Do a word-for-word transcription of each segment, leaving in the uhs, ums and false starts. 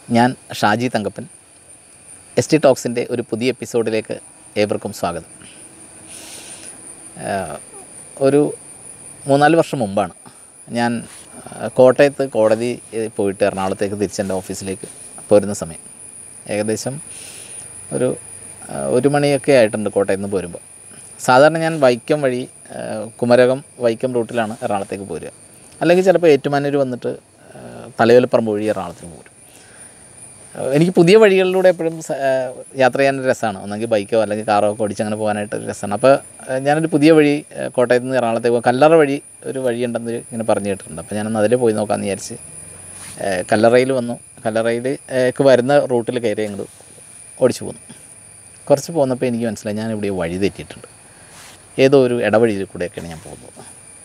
ഞാൻ Shaji Thankappan. S T ടോക്സിൻ്റെ ഒരു പുതിയ എപ്പിസോഡിലേക്ക് ഏവർക്കും സ്വാഗതം. ഒരു മൂന്നാല് വർഷം മുമ്പാണ് ഞാൻ കോട്ടയത്ത് കോടതി പോയിട്ട് എറണാകുളത്തേക്ക് തിരിച്ചെൻ്റെ ഓഫീസിലേക്ക് പോരുന്ന സമയം. ഏകദേശം ഒരു ഒരു മണിയൊക്കെ ആയിട്ടുണ്ട് കോട്ടയത്ത് നിന്ന് പോരുമ്പോൾ. സാധാരണ ഞാൻ വൈക്കം വഴി കുമരകം വൈക്കം റൂട്ടിലാണ് എറണാകുളത്തേക്ക് പോരുക. അല്ലെങ്കിൽ ചിലപ്പോൾ ഏറ്റുമാനൂർ വന്നിട്ട് തലയോലപ്പറമ്പ് വഴി എറണാകുളത്തേക്ക് പോരും. എനിക്ക് പുതിയ വഴികളിലൂടെ എപ്പോഴും യാത്ര ചെയ്യാനൊരു രസമാണ്. ഒന്നെങ്കിൽ ബൈക്കോ അല്ലെങ്കിൽ കാറോ ഒക്കെ ഓടിച്ച് അങ്ങനെ പോകാനായിട്ട് രസമാണ്. അപ്പോൾ ഞാനൊരു പുതിയ വഴി കോട്ടയത്ത് നിന്ന് എറണാകുളത്തേക്ക് പോകും. കല്ലറ വഴി ഒരു വഴിയുണ്ടെന്ന് ഇങ്ങനെ പറഞ്ഞു കേട്ടിട്ടുണ്ട്. അപ്പോൾ ഞാനൊന്ന് അതിൽ പോയി നോക്കാമെന്ന് വിചാരിച്ച് കല്ലറയിൽ വന്നു. കല്ലറയിലേക്ക് വരുന്ന റൂട്ടിൽ കയറി അങ്ങോട്ട് ഓടിച്ചു പോന്നു. കുറച്ച് പോന്നപ്പോൾ എനിക്ക് മനസ്സിലായി ഞാൻ ഇവിടെ വഴി തെറ്റിയിട്ടുണ്ട്. ഏതോ ഒരു ഇടവഴിയിൽ കൂടെയൊക്കെയാണ് ഞാൻ പോകുന്നത്.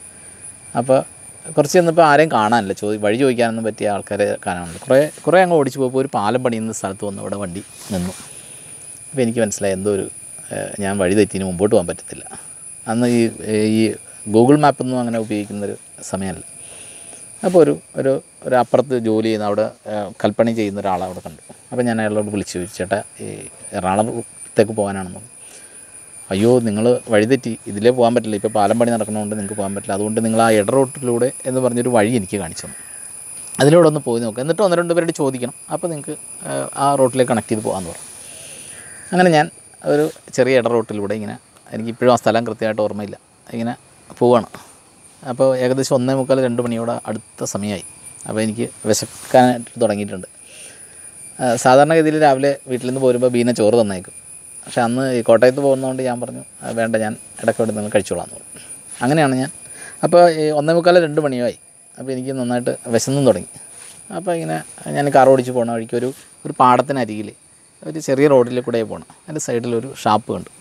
അപ്പോൾ കുറച്ച് ചെന്നപ്പോൾ ആരെയും കാണാനില്ല, ചോദി വഴി ചോദിക്കാനൊന്നും പറ്റിയ ആൾക്കാരെ കാണാനില്ല. കുറേ കുറേ അങ്ങ് ഓടിച്ച് പോയപ്പോൾ ഒരു പാലം പണിയുന്ന സ്ഥലത്ത് വന്ന് അവിടെ വണ്ടി നിന്നു. അപ്പോൾ എനിക്ക് മനസ്സിലായി എന്തോ ഒരു ഞാൻ വഴി തെറ്റിന് മുമ്പോട്ട് പോകാൻ പറ്റത്തില്ല. അന്ന് ഈ ഈ ഗൂഗിൾ മാപ്പൊന്നും അങ്ങനെ ഉപയോഗിക്കുന്നൊരു സമയമല്ല. അപ്പോൾ ഒരു ഒരു ഒരു അപ്പുറത്ത് ജോലി ചെയ്യുന്ന അവിടെ കൽപ്പണി ചെയ്യുന്ന ഒരാളെ അവിടെ കണ്ടു. അപ്പോൾ ഞാൻ അയാളോട് വിളിച്ചു ചോദിച്ചു, ചേട്ടാ ഈ എറണാകുളത്തേക്ക് പോകാനാണെന്ന്. അയ്യോ നിങ്ങൾ വഴിതെറ്റി, ഇതിലേ പോകാൻ പറ്റില്ല, ഇപ്പോൾ പാലം പണി നടക്കണതുകൊണ്ട് നിങ്ങൾക്ക് പോകാൻ പറ്റില്ല, അതുകൊണ്ട് നിങ്ങൾ ആ ഇട റോട്ടിലൂടെ എന്ന് പറഞ്ഞൊരു വഴി എനിക്ക് കാണിച്ചു തന്നു. അതിലൂടെ ഒന്ന് പോയി നോക്കുക, എന്നിട്ട് ഒന്ന് രണ്ട് പേരോട് ചോദിക്കണം, അപ്പോൾ നിങ്ങൾക്ക് ആ റോട്ടിലേക്ക് കണക്ട് ചെയ്ത് പോകാമെന്ന് പറഞ്ഞു. അങ്ങനെ ഞാൻ ഒരു ചെറിയ ഇട റോട്ടിലൂടെ ഇങ്ങനെ, എനിക്കിപ്പോഴും ആ സ്ഥലം കൃത്യമായിട്ട് ഓർമ്മയില്ല, ഇങ്ങനെ പോവാണ്. അപ്പോൾ ഏകദേശം ഒന്നേ മുക്കാൽ രണ്ട് മണിയോടെ അടുത്ത സമയമായി. അപ്പോൾ എനിക്ക് വിശക്കാനായിട്ട് തുടങ്ങിയിട്ടുണ്ട്. സാധാരണഗതിയിൽ രാവിലെ വീട്ടിൽ നിന്ന് പോരുമ്പോൾ ബീന ചോറ് തന്നേക്കും. പക്ഷേ അന്ന് ഈ കോട്ടയത്ത് പോകുന്നതുകൊണ്ട് ഞാൻ പറഞ്ഞു വേണ്ട, ഞാൻ ഇടയ്ക്ക് ഇവിടെ നിന്ന് കഴിച്ചോളാമെന്ന് പറഞ്ഞു. അങ്ങനെയാണ് ഞാൻ. അപ്പോൾ ഈ ഒന്നേ മുക്കാൽ രണ്ട് മണിയായി. അപ്പോൾ എനിക്ക് നന്നായിട്ട് വിശന്നും തുടങ്ങി. അപ്പോൾ ഇങ്ങനെ ഞാൻ കാർ ഓടിച്ച് പോകണ വഴിക്ക് ഒരു ഒരു പാടത്തിനരികിൽ ഒരു ചെറിയ റോഡിൽ കൂടെ പോകണം. അതിൻ്റെ സൈഡിലൊരു ഷാപ്പ് കണ്ടു.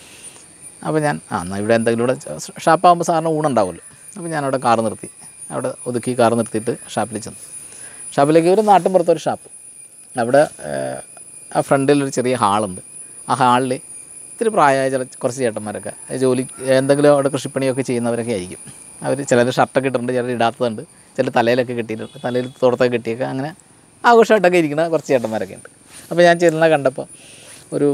അപ്പോൾ ഞാൻ ആ എന്നാൽ ഇവിടെ എന്തെങ്കിലും ഇവിടെ ഷാപ്പാകുമ്പോൾ സാറിന് ഊണുണ്ടാവുമല്ലോ. അപ്പോൾ ഞാനവിടെ കാർ നിർത്തി, അവിടെ ഒതുക്കി കാർ നിർത്തിയിട്ട് ഷാപ്പിൽ ചെന്നു. ഷാപ്പിലേക്ക് ഒരു നാട്ടിൻ പുറത്തൊരു ഷാപ്പ്. അവിടെ ആ ഫ്രണ്ടിലൊരു ചെറിയ ഹാളുണ്ട്. ആ ഹാളിൽ ഇത്തിരി പ്രായമായ ചില കുറച്ച് ചേട്ടന്മാരൊക്കെ ജോലി എന്തെങ്കിലും അവിടെ കൃഷിപ്പണിയൊക്കെ ചെയ്യുന്നവരൊക്കെ ആയിരിക്കും. അവർ ചിലർ ഷർട്ടൊക്കെ ഇട്ടിട്ടുണ്ട്, ചിലർ ഇടാത്തതുണ്ട്, ചില തലയിലൊക്കെ കെട്ടിയിട്ടുണ്ട്, തലയിൽ തോർത്തൊക്കെ കെട്ടിയൊക്കെ അങ്ങനെ ആഘോഷമായിട്ടൊക്കെ ഇരിക്കുന്ന കുറച്ച് ചേട്ടന്മാരൊക്കെ ഉണ്ട്. അപ്പോൾ ഞാൻ ചെല്ലുന്ന കണ്ടപ്പോൾ ഒരു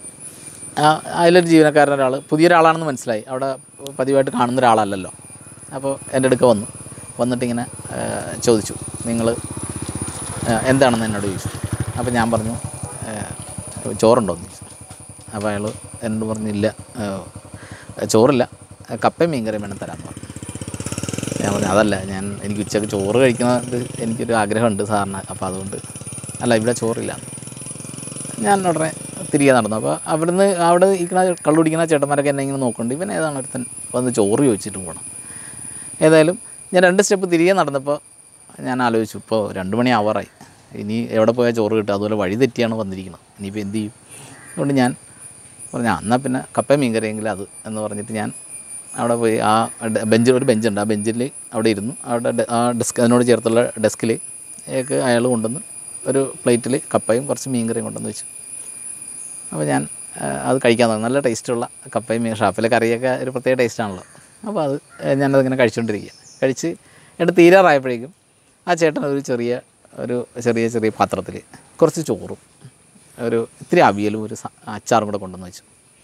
അതിലൊരു ജീവനക്കാരൻ ഒരാൾ പുതിയൊരാളാണെന്ന് മനസ്സിലായി. അവിടെ പതിവായിട്ട് കാണുന്ന ഒരാളല്ലല്ലോ. അപ്പോൾ എൻ്റെ അടുക്ക വന്നു വന്നിട്ടിങ്ങനെ ചോദിച്ചു, നിങ്ങൾ എന്താണെന്ന് എന്നോട് ചോദിച്ചു. അപ്പോൾ ഞാൻ പറഞ്ഞു ചോറുണ്ടോ എന്ന് ചോദിച്ചു. അപ്പോൾ അയാൾ എന്നോട് പറഞ്ഞില്ല, ചോറില്ല, കപ്പയും മീൻകറിയും വേണം തരാമെന്ന് പറഞ്ഞു. ഞാൻ പറഞ്ഞു അതല്ല, ഞാൻ എനിക്ക് ഉച്ചയ്ക്ക് ചോറ് കഴിക്കുന്നത് എനിക്കൊരു ആഗ്രഹമുണ്ട് സാറിന്, അപ്പോൾ അതുകൊണ്ട് അല്ല ഇവിടെ ചോറില്ല. ഞാൻ ഉടനെ തിരികെ നടന്നു. അപ്പോൾ അവിടുന്ന് അവിടെ ഇരിക്കുന്ന കള്ളുടിക്കുന്ന ചേട്ടന്മാരൊക്കെ എന്നെ ഇങ്ങനെ നോക്കുന്നുണ്ട്, ഇവൻ ഏതാണ് ഒരുത്തൻ വന്ന് ചോറ് ചോദിച്ചിട്ട് പോകണം. ഏതായാലും ഞാൻ രണ്ട് സ്റ്റെപ്പ് തിരികെ നടന്നപ്പോൾ ഞാൻ ആലോചിച്ചു, ഇപ്പോൾ രണ്ട് മണി ആവാറായി, ഇനി എവിടെ പോയാൽ ചോറ് കിട്ടുക, അതുപോലെ വഴി തെറ്റിയാണ് വന്നിരിക്കുന്നത്, ഇനിയിപ്പോൾ എന്ത് ചെയ്യും? അതുകൊണ്ട് ഞാൻ പറഞ്ഞു എന്നാൽ പിന്നെ കപ്പ മീൻകറിയെങ്കിലും അത് എന്ന് പറഞ്ഞിട്ട് ഞാൻ അവിടെ പോയി ആ ബെഞ്ചിൽ ഒരു ബെഞ്ചുണ്ട്, ആ ബെഞ്ചിൽ അവിടെ ഇരുന്നു. അവിടെ ആ ഡെസ്ക് അതിനോട് ചേർത്തുള്ള ഡെസ്കിൽ ഏക്ക് അയാൾ കൊണ്ടുവന്ന് ഒരു പ്ലേറ്റിൽ കപ്പയും കുറച്ച് മീൻകറിയും കൊണ്ടുവന്ന് വെച്ചു. അപ്പോൾ ഞാൻ അത് കഴിക്കാൻ തുടങ്ങി. നല്ല ടേസ്റ്റുള്ള കപ്പയും മീൻ, ഷാപ്പിലെ കറിയൊക്കെ ഒരു പ്രത്യേക ടേസ്റ്റാണല്ലോ. അപ്പോൾ അത് ഞാനതിങ്ങനെ കഴിച്ചുകൊണ്ടിരിക്കുക. കഴിച്ച് എന്നിട്ട് തീരാറായപ്പോഴേക്കും ആ ചേട്ടൻ ഒരു ചെറിയ ഒരു ചെറിയ ചെറിയ പാത്രത്തിൽ കുറച്ച് ചോറും ഒരു ഇത്തിരി അവിയലും ഒരു അച്ചാറും കൂടെ കൊണ്ടുവന്ന് വെച്ചു.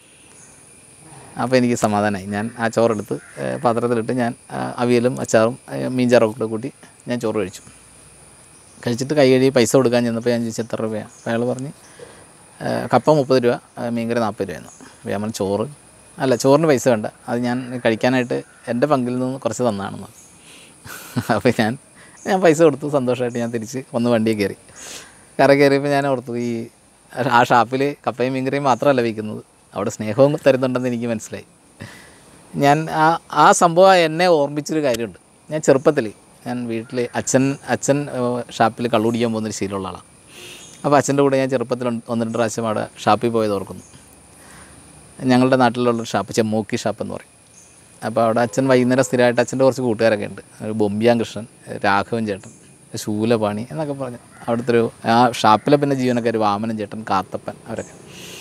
അപ്പോൾ എനിക്ക് സമാധാനമായി. ഞാൻ ആ ചോറെടുത്ത് പാത്രത്തിലിട്ട് ഞാൻ അവിയലും അച്ചാറും മീൻചാറും കൂടെ കൂട്ടി ഞാൻ ചോറ് കഴിച്ചു. കഴിച്ചിട്ട് കൈ കഴുകി പൈസ കൊടുക്കാൻ ചെന്നപ്പോൾ ഞാൻ ചോദിച്ചു എത്ര രൂപയാണ്. അപ്പോൾ അയാൾ പറഞ്ഞ് കപ്പ മുപ്പത് രൂപ, മീൻകറി നാൽപ്പത് രൂപയെന്ന്. അപ്പോൾ ഞാൻ പറഞ്ഞു ചോറ് അല്ല, ചോറിന് പൈസ വേണ്ട, അത് ഞാൻ കഴിക്കാനായിട്ട് എൻ്റെ പങ്കിൽ നിന്ന് കുറച്ച് തന്നാണെന്ന്. അപ്പോൾ ഞാൻ ഞാൻ പൈസ കൊടുത്തു. സന്തോഷമായിട്ട് ഞാൻ തിരിച്ച് വന്ന് വണ്ടിയിൽ കയറി. കറ കയറിയപ്പോൾ ഞാൻ ഓർത്തു, ഈ ആ ഷാപ്പിൽ കപ്പയും മീൻകറിയും മാത്രമല്ല വിൽക്കുന്നത്, അവിടെ സ്നേഹവും തരുന്നുണ്ടെന്ന് എനിക്ക് മനസ്സിലായി. ഞാൻ ആ ആ സംഭവം എന്നെ ഓർമ്മിച്ചൊരു കാര്യമുണ്ട്. ഞാൻ ചെറുപ്പത്തിൽ ഞാൻ വീട്ടിൽ അച്ഛൻ അച്ഛൻ ഷാപ്പിൽ കള്ളുടിക്കാൻ പോകുന്നൊരു ശീലമുള്ള ആളാണ്. അപ്പോൾ അച്ഛൻ്റെ കൂടെ ഞാൻ ചെറുപ്പത്തിൽ ഒന്ന് രണ്ട് പ്രാവശ്യം അവിടെ ഷാപ്പിൽ പോയത് ഓർക്കുന്നു. ഞങ്ങളുടെ നാട്ടിലുള്ളൊരു ഷാപ്പ് ചെമ്മോക്കി ഷാപ്പ് എന്ന് പറയും. അപ്പോൾ അവിടെ അച്ഛൻ വൈകുന്നേരം സ്ഥിരമായിട്ട് അച്ഛൻ്റെ കുറച്ച് കൂട്ടുകാരൊക്കെ ഉണ്ട്. ഒരു ബൊമ്പിയാൻ കൃഷ്ണൻ, രാഘവൻ ചേട്ടൻ, ശൂലപാണി എന്നൊക്കെ പറഞ്ഞു അവിടുത്തെ ഒരു ആ ഷാപ്പിലെ പിന്നെ ജീവനക്കാർ വാമനൻ ചേട്ടൻ, കാത്തപ്പൻ, അവരൊക്കെ.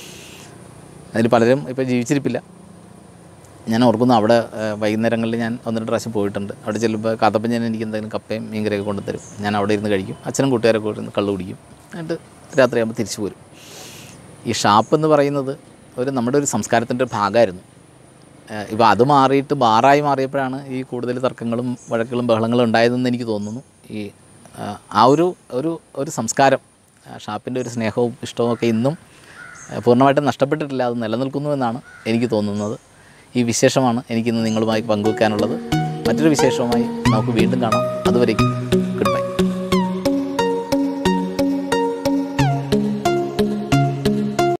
അതിൽ പലരും ഇപ്പോൾ ജീവിച്ചിരിപ്പില്ല. ഞാൻ ഓർക്കുന്നു അവിടെ വൈകുന്നേരങ്ങളിൽ ഞാൻ ഒന്ന് രണ്ട് പ്രാവശ്യം പോയിട്ടുണ്ട്. അവിടെ ചെല്ലുമ്പോൾ കാത്തപ്പൻ ഞാൻ എനിക്ക് എന്തെങ്കിലും കപ്പയും മീൻകറിയൊക്കെ കൊണ്ടുതരും. ഞാൻ അവിടെ ഇരുന്ന് കഴിക്കും. അച്ഛനും കൂട്ടുകാരൊക്കെ ഇരുന്ന് കള്ളു കുടിക്കും. എന്നിട്ട് രാത്രിയാകുമ്പോൾ തിരിച്ചു പോരും. ഈ ഷാപ്പ് എന്ന് പറയുന്നത് ഒരു നമ്മുടെ ഒരു സംസ്കാരത്തിൻ്റെ ഒരു ഭാഗമായിരുന്നു. ഇപ്പോൾ അത് മാറിയിട്ട് ബാറായി മാറിയപ്പോഴാണ് ഈ കൂടുതൽ തർക്കങ്ങളും വഴക്കുകളും ബഹളങ്ങളും ഉണ്ടായതെന്ന് എനിക്ക് തോന്നുന്നു. ഈ ആ ഒരു ഒരു ഒരു സംസ്കാരം, ഷാപ്പിൻ്റെ ഒരു സ്നേഹവും ഇഷ്ടവും ഒക്കെ ഇന്നും പൂർണ്ണമായിട്ടും നഷ്ടപ്പെട്ടിട്ടില്ല, അത് നിലനിൽക്കുന്നു എന്നാണ് എനിക്ക് തോന്നുന്നത്. ഈ വിശേഷമാണ് എനിക്കിന്ന് നിങ്ങളുമായി പങ്കുവെക്കാനുള്ളത്. മറ്റൊരു വിശേഷവുമായി നമുക്ക് വീണ്ടും കാണാം. അതുവരേക്കും